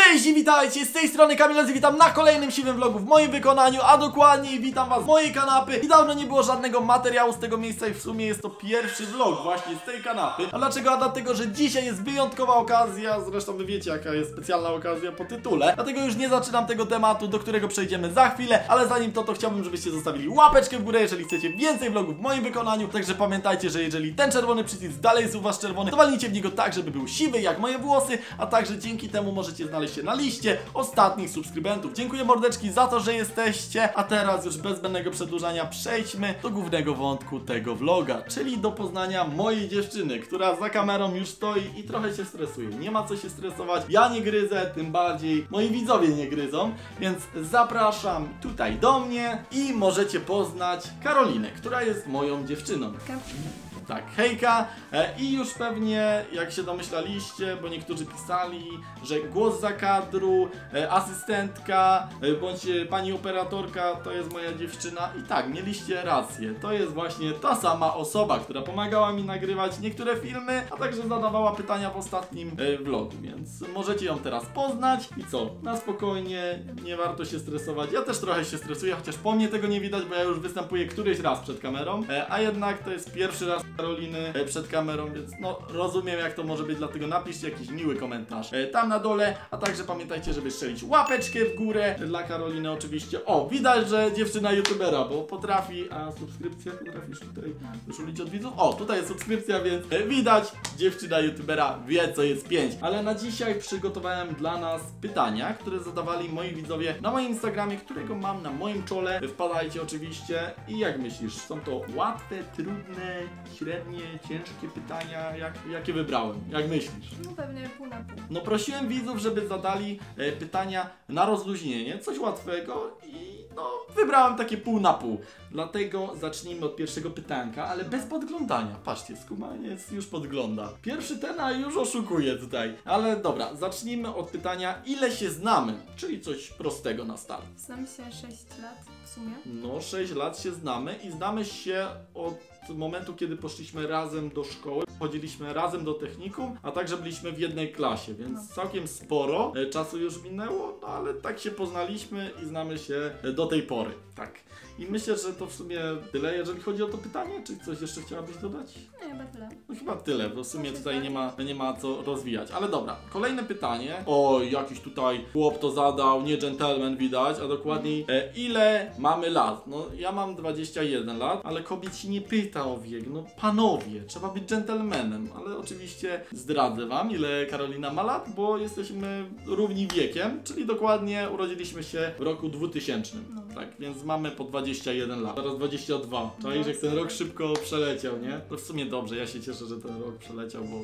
Cześć i witajcie, z tej strony Kamil, witam na kolejnym siwym vlogu w moim wykonaniu, a dokładniej witam was z mojej kanapy. I dawno nie było żadnego materiału z tego miejsca i w sumie jest to pierwszy vlog właśnie z tej kanapy. A dlaczego? A dlatego, że dzisiaj jest wyjątkowa okazja, zresztą wy wiecie jaka jest specjalna okazja po tytule. Dlatego już nie zaczynam tego tematu, do którego przejdziemy za chwilę, ale zanim to chciałbym, żebyście zostawili łapeczkę w górę, jeżeli chcecie więcej vlogów w moim wykonaniu. Także pamiętajcie, że jeżeli ten czerwony przycisk dalej jest u was czerwony, to walnijcie w niego tak, żeby był siwy jak moje włosy, a także dzięki temu możecie znaleźć się na liście ostatnich subskrybentów. Dziękuję mordeczki za to, że jesteście, a teraz już bez zbędnego przedłużania przejdźmy do głównego wątku tego vloga, czyli do poznania mojej dziewczyny, która za kamerą już stoi i trochę się stresuje. Nie ma co się stresować, ja nie gryzę, tym bardziej moi widzowie nie gryzą, więc zapraszam tutaj do mnie i możecie poznać Karolinę, która jest moją dziewczyną. Tak, hejka. I już pewnie, jak się domyślaliście, bo niektórzy pisali, że głos za kadru, asystentka, bądź pani operatorka to jest moja dziewczyna. I tak, mieliście rację. To jest właśnie ta sama osoba, która pomagała mi nagrywać niektóre filmy, a także zadawała pytania w ostatnim vlogu, więc możecie ją teraz poznać. I co? Na spokojnie, nie warto się stresować. Ja też trochę się stresuję, chociaż po mnie tego nie widać, bo ja już występuję któryś raz przed kamerą, a jednak to jest pierwszy raz Karoliny przed kamerą, więc no rozumiem jak to może być, dlatego napiszcie jakiś miły komentarz tam na dole, a także pamiętajcie, żeby strzelić łapeczkę w górę dla Karoliny oczywiście. O, widać, że dziewczyna youtubera, bo potrafi, a subskrypcja potrafisz tutaj wyszulić od widzów? O, tutaj jest subskrypcja, więc widać, dziewczyna youtubera wie co jest 5. Ale na dzisiaj przygotowałem dla nas pytania, które zadawali moi widzowie na moim Instagramie, którego mam na moim czole. Wpadajcie oczywiście i jak myślisz, są to łatwe, trudne, średnie, ciężkie pytania, jakie wybrałem? Jak myślisz? No pewnie pół na pół. No prosiłem widzów, żeby zadali pytania na rozluźnienie, coś łatwego i no wybrałem takie pół na pół. Dlatego zacznijmy od pierwszego pytanka, ale bez podglądania. Patrzcie, skumaniec już podgląda. Pierwszy ten, a już oszukuje tutaj. Ale dobra, zacznijmy od pytania, ile się znamy? Czyli coś prostego na start. Znamy się 6 lat w sumie. No 6 lat się znamy i znamy się od momentu, kiedy poszliśmy razem do szkoły, chodziliśmy razem do technikum, a także byliśmy w jednej klasie, więc całkiem sporo czasu już minęło, no ale tak się poznaliśmy i znamy się do tej pory, tak. I myślę, że to w sumie tyle, jeżeli chodzi o to pytanie, czy coś jeszcze chciałabyś dodać? Nie, chyba tyle. No chyba tyle, bo w sumie tutaj nie ma co rozwijać, ale dobra, kolejne pytanie. O, jakiś tutaj chłop to zadał, nie gentleman widać, a dokładniej ile mamy lat? No ja mam 21 lat, ale kobiet się nie pyta o wiek, no panowie, trzeba być gentlemanem, ale oczywiście zdradzę wam, ile Karolina ma lat, bo jesteśmy równi wiekiem, czyli dokładnie urodziliśmy się w roku 2000, tak, więc mamy po 21 lat, teraz 22, czaisz jak ten rok szybko przeleciał, nie? To w sumie dobrze, ja się cieszę, że ten rok przeleciał, bo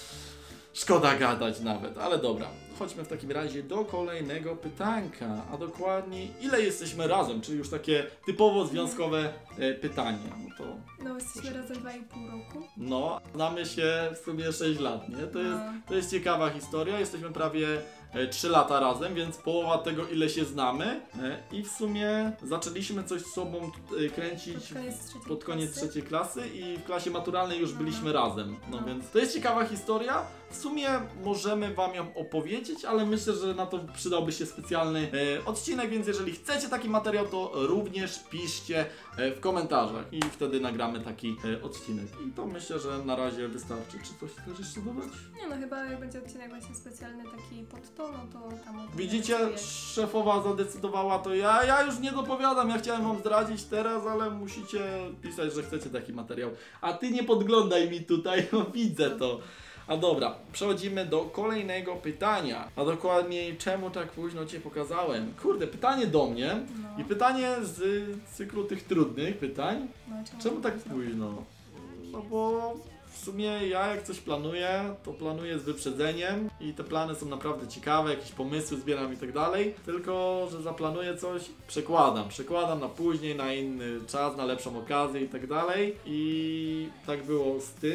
szkoda gadać nawet, ale dobra. Chodźmy w takim razie do kolejnego pytanka, a dokładniej ile jesteśmy razem, czyli już takie typowo związkowe pytanie. No to... No jesteśmy razem 2,5 roku. No, znamy się w sumie 6 lat, nie? To jest ciekawa historia, jesteśmy prawie 3 lata razem, więc połowa tego ile się znamy i w sumie zaczęliśmy coś z sobą kręcić pod koniec trzeciej klasy i w klasie maturalnej już byliśmy razem, no więc to jest ciekawa historia, w sumie możemy wam ją opowiedzieć, ale myślę, że na to przydałby się specjalny odcinek, więc jeżeli chcecie taki materiał, to również piszcie w komentarzach i wtedy nagramy taki odcinek i to myślę, że na razie wystarczy. Czy coś chcesz jeszcze dodać? Nie no, chyba jak będzie odcinek właśnie specjalny taki pod to, no to tam... Widzicie, szefowa zadecydowała, to ja już nie dopowiadam, ja chciałem wam zdradzić teraz, ale musicie pisać, że chcecie taki materiał. A ty nie podglądaj mi tutaj, bo widzę to. A dobra, przechodzimy do kolejnego pytania. A dokładniej, czemu tak późno cię pokazałem? Kurde, pytanie do mnie i pytanie z cyklu tych trudnych pytań. No, czemu tak późno? No bo w sumie ja jak coś planuję, to planuję z wyprzedzeniem i te plany są naprawdę ciekawe, jakieś pomysły zbieram i tak dalej, tylko że zaplanuję coś, przekładam na później, na inny czas, na lepszą okazję i tak dalej i tak było z tym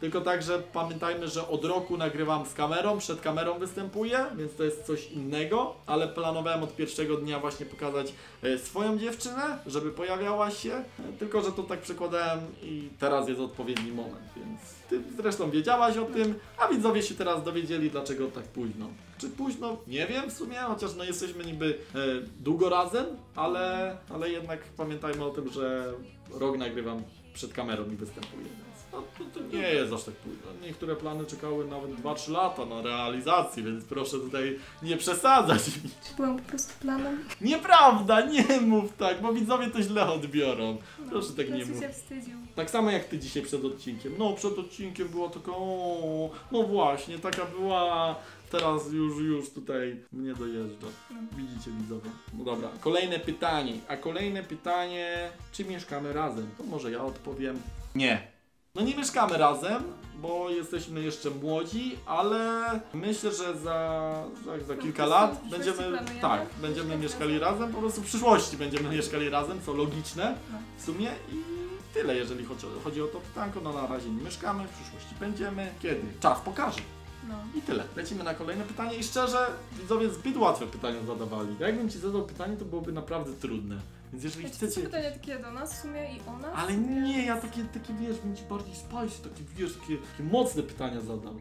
tylko także pamiętajmy, że od roku nagrywam z kamerą, przed kamerą występuję, więc to jest coś innego, ale planowałem od pierwszego dnia właśnie pokazać swoją dziewczynę, żeby pojawiała się, tylko że to tak przekładałem i teraz jest odpowiedni moment, więc ty zresztą wiedziałaś o tym, a widzowie się teraz dowiedzieli, dlaczego tak późno. Czy późno? Nie wiem w sumie, chociaż no jesteśmy niby długo razem, ale jednak pamiętajmy o tym, że rok nagrywam przed kamerą i występuję, więc no, to nie jest aż tak późno. Niektóre plany czekały nawet 2-3 lata na realizację, więc proszę tutaj nie przesadzać mi. Czy byłam po prostu planem? Nieprawda, nie mów tak, bo widzowie to źle odbiorą. Proszę tak nie mów. się wstydził. Tak samo jak ty dzisiaj przed odcinkiem. No przed odcinkiem była taka, no właśnie, taka była. Teraz już tutaj mnie dojeżdża. Widzicie widzowie. No dobra, kolejne pytanie. A kolejne pytanie, czy mieszkamy razem? To może ja odpowiem. Nie. No nie mieszkamy razem, bo jesteśmy jeszcze młodzi, ale myślę, że za kilka lat będziemy mieszkali razem. Po prostu w przyszłości będziemy mieszkali razem, co logiczne w sumie i tyle, jeżeli chodzi o to pytanko. No na razie nie mieszkamy, w przyszłości będziemy. Kiedy? Czas pokaże. No. I tyle. Lecimy na kolejne pytanie i szczerze, widzowie zbyt łatwe pytania zadawali. Jakbym ci zadał pytanie, to byłoby naprawdę trudne. Więc jeżeli Znaczy, chcecie... to pytania takie do nas w sumie i o nas? Ale nie, ja takie wiesz, bym ci bardziej spicy, takie wiesz, takie mocne pytania zadam.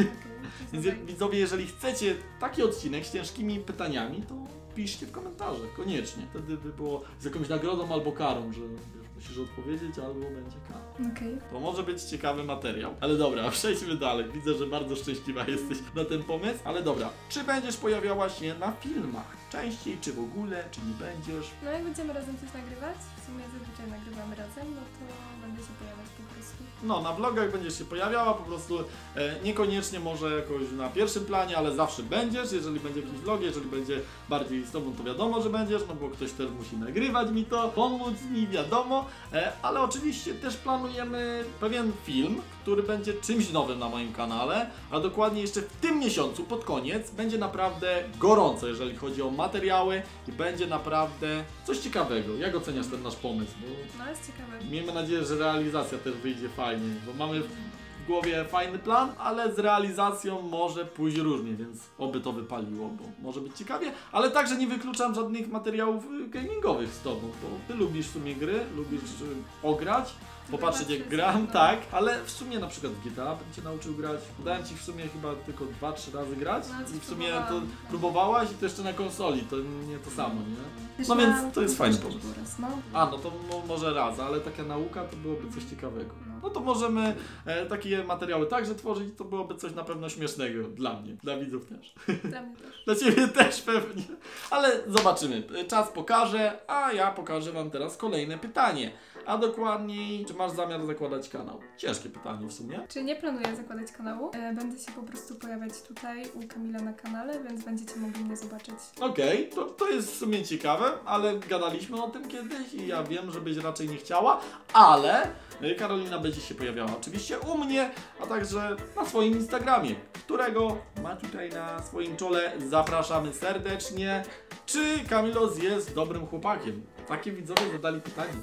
Więc widzowie, jeżeli chcecie taki odcinek z ciężkimi pytaniami, to piszcie w komentarzach, koniecznie. Wtedy by było z jakąś nagrodą albo karą, że wiesz, musisz odpowiedzieć, albo będzie kara. Okej. To może być ciekawy materiał. Ale dobra, przejdźmy dalej. Widzę, że bardzo szczęśliwa jesteś na ten pomysł. Ale dobra, czy będziesz pojawiała się na filmach? Częściej, czy w ogóle, czy nie będziesz? No jak będziemy razem coś nagrywać, w sumie zazwyczaj nagrywamy razem, no to będę się pojawiać po prostu. No, na vlogach będziesz się pojawiała, po prostu niekoniecznie może jakoś na pierwszym planie, ale zawsze będziesz, jeżeli będzie jakiś vlog, jeżeli będzie bardziej z tobą, to wiadomo, że będziesz, no bo ktoś też musi nagrywać mi to, pomóc mi, wiadomo, ale oczywiście też planujemy pewien film, który będzie czymś nowym na moim kanale, a dokładnie jeszcze w tym miesiącu, pod koniec, będzie naprawdę gorąco, jeżeli chodzi o materiały i będzie naprawdę coś ciekawego. Jak oceniasz ten nasz pomysł? Bo No jest ciekawe. miejmy nadzieję, że realizacja też wyjdzie fajnie, bo mamy w głowie fajny plan, ale z realizacją może pójść różnie, więc oby to wypaliło, bo może być ciekawie, ale także nie wykluczam żadnych materiałów gamingowych z tobą, bo ty lubisz w sumie gry, lubisz pograć, popatrzeć jak gram, tak, ale w sumie na przykład w GTA bym cię nauczył grać. Dałem ci w sumie chyba tylko 2-3 razy grać i w sumie to próbowałaś i to jeszcze na konsoli, to nie to samo, nie? No więc to jest fajny pomysł. A, no to może raz, ale taka nauka to byłoby coś ciekawego. No to możemy takie materiały także tworzyć, to byłoby coś na pewno śmiesznego dla mnie, dla widzów też. Dla mnie też. Dla ciebie też pewnie, ale zobaczymy. Czas pokaże, a ja pokażę wam teraz kolejne pytanie. A dokładniej, czy masz zamiar zakładać kanał? Ciężkie pytanie w sumie. Czy nie planuję zakładać kanału? Będę się po prostu pojawiać tutaj u Kamila na kanale, więc będziecie mogli mnie zobaczyć. Okej, to jest w sumie ciekawe, ale gadaliśmy o tym kiedyś i ja wiem, że byś raczej nie chciała, ale Karolina będzie się pojawiała oczywiście u mnie, a także na swoim Instagramie, którego ma tutaj na swoim czole. Zapraszamy serdecznie. Czy Kamilos jest dobrym chłopakiem? Takie widzowie zadali pytanie.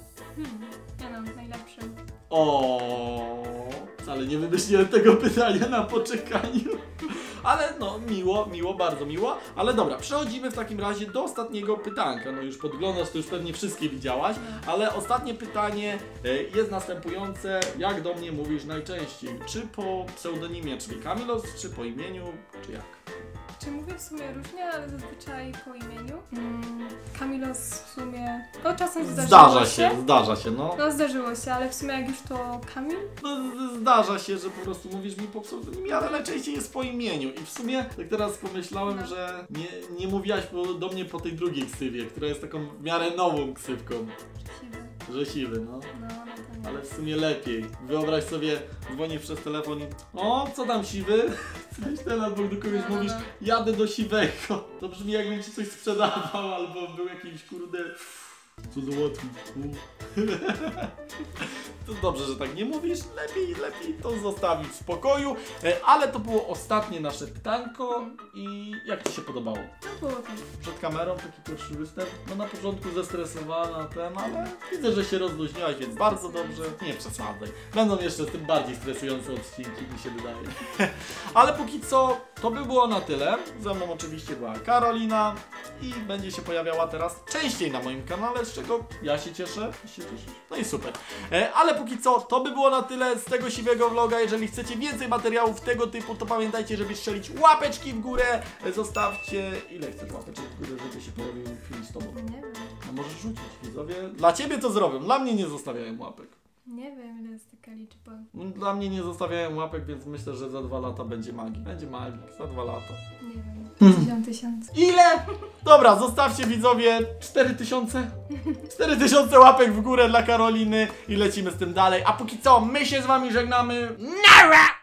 Ja no, najlepszym. O, wcale nie wymyśliłem tego pytania na poczekaniu. Ale no, miło, bardzo miło. Ale dobra, przechodzimy w takim razie do ostatniego pytanka. No już podglądasz, to już pewnie wszystkie widziałaś. Ale ostatnie pytanie jest następujące. Jak do mnie mówisz najczęściej? Czy po pseudonimie, czyli Kamilos, czy po imieniu, czy jak? Czy mówię w sumie różnie, ale zazwyczaj po imieniu. Kamilos w sumie... No czasem zdarza się, no. No zdarzyło się, ale w sumie jak już to Kamil? No zdarza się, że po prostu mówisz mi po pseudonimie, ale najczęściej jest po imieniu. I w sumie tak teraz pomyślałem, że nie mówiłaś do mnie po tej drugiej ksywie, która jest taką w miarę nową ksywką. Że siwy, no. Ale w sumie lepiej. Wyobraź sobie, dzwonisz przez telefon i o, co tam siwy? Coś ten albo do kogoś mówisz, jadę do siwego. To brzmi jakbym ci coś sprzedawał, albo był jakiś kurde... Co załatwić? To dobrze, że tak nie mówisz. Lepiej to zostawić w spokoju. Ale to było ostatnie nasze pytanko i jak ci się podobało? No było okej. Przed kamerą taki pierwszy występ. No na początku zestresowana ale widzę, że się rozluźniłaś, więc bardzo dobrze. Nie przesadzaj. Będą jeszcze tym bardziej stresujące odcinki, mi się wydaje. Ale póki co, to by było na tyle. Ze mną oczywiście była Karolina i będzie się pojawiała teraz częściej na moim kanale, z czego ja się cieszę. Ty się cieszysz? No i super. Ale póki co, to by było na tyle z tego siwego vloga. Jeżeli chcecie więcej materiałów tego typu, to pamiętajcie, żeby strzelić łapeczki w górę. Zostawcie, ile chcesz łapeczek w górę, żeby się pojawił film z tobą. Nie wiem. No możesz rzucić, widzowie. Dla ciebie to zrobię, dla mnie nie zostawiają łapek. Nie wiem, ile jest taka liczba. Dla mnie nie zostawiają łapek, więc myślę, że za 2 lata będzie magik. Będzie magik, za 2 lata. Nie wiem. 50 tysięcy. Ile? Dobra, zostawcie widzowie 4000. 4000 łapek w górę dla Karoliny i lecimy z tym dalej. A póki co, my się z wami żegnamy. Nara!